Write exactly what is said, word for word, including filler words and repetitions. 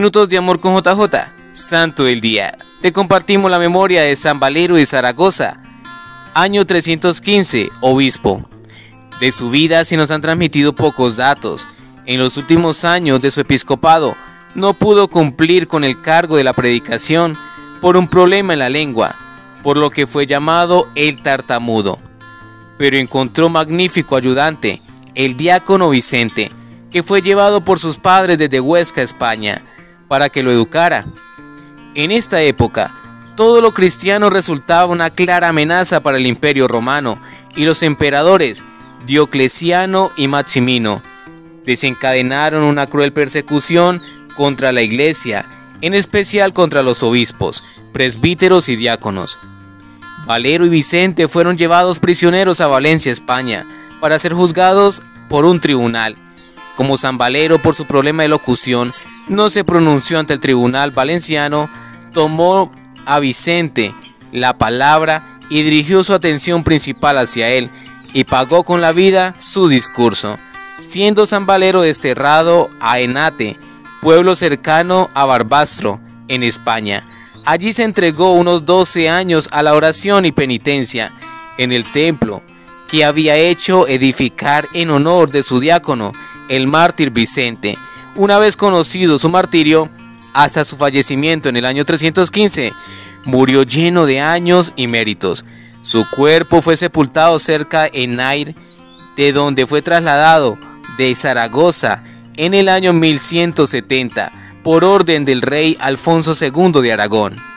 Minutos de amor con J J, Santo del Día. Te compartimos la memoria de San Valero de Zaragoza, año trescientos quince, obispo. De su vida se nos han transmitido pocos datos. En los últimos años de su episcopado no pudo cumplir con el cargo de la predicación por un problema en la lengua, por lo que fue llamado el tartamudo. Pero encontró magnífico ayudante, el diácono Vicente, que fue llevado por sus padres desde Huesca, España, para que lo educara. En esta época, todo lo cristiano resultaba una clara amenaza para el Imperio Romano, y los emperadores Diocleciano y Maximino desencadenaron una cruel persecución contra la Iglesia, en especial contra los obispos, presbíteros y diáconos. Valero y Vicente fueron llevados prisioneros a Valencia, España, para ser juzgados por un tribunal. Como San Valero, por su problema de locución, no se pronunció ante el tribunal valenciano, tomó a Vicente la palabra y dirigió su atención principal hacia él, y pagó con la vida su discurso, siendo San Valero desterrado a Enate, pueblo cercano a Barbastro, en España. Allí se entregó unos doce años a la oración y penitencia en el templo que había hecho edificar en honor de su diácono, el mártir Vicente. Una vez conocido su martirio, hasta su fallecimiento en el año trescientos quince, murió lleno de años y méritos. Su cuerpo fue sepultado cerca de Nair, de donde fue trasladado de Zaragoza en el año mil ciento setenta, por orden del rey Alfonso segundo de Aragón.